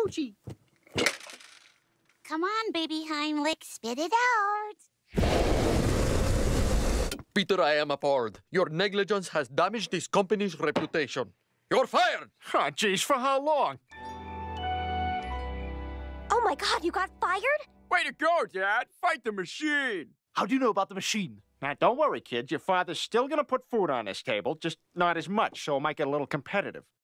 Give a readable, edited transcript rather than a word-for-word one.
Ouchie. Come on, baby Heimlich, spit it out. Peter, I am appalled. Your negligence has damaged this company's reputation. You're fired! Oh, geez, for how long? Oh my God, you got fired? Way to go, Dad. Fight the machine. How do you know about the machine? Now, don't worry, kids. Your father's still gonna put food on this table, just not as much, so it might get a little competitive.